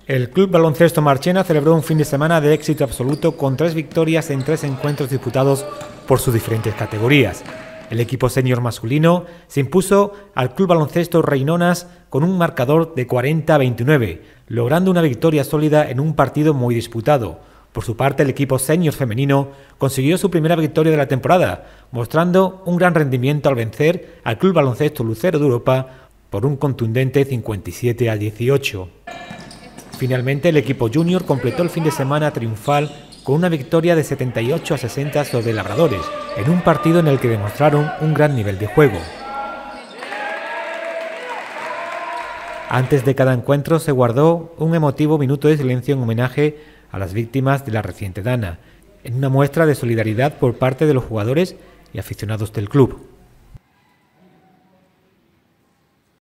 El Club Baloncesto Marchena celebró un fin de semana de éxito absoluto con 3 victorias en 3 encuentros disputados por sus diferentes categorías. El equipo senior masculino se impuso al Club Baloncesto Reinonas con un marcador de 40-29, logrando una victoria sólida en un partido muy disputado. Por su parte, el equipo senior femenino consiguió su primera victoria de la temporada, mostrando un gran rendimiento al vencer al Club Baloncesto Lucero de Europa por un contundente 57-18. Finalmente, el equipo junior completó el fin de semana triunfal con una victoria de 78-60 sobre Labradores, en un partido en el que demostraron un gran nivel de juego. Antes de cada encuentro se guardó un emotivo minuto de silencio en homenaje a las víctimas de la reciente dana, en una muestra de solidaridad por parte de los jugadores y aficionados del club.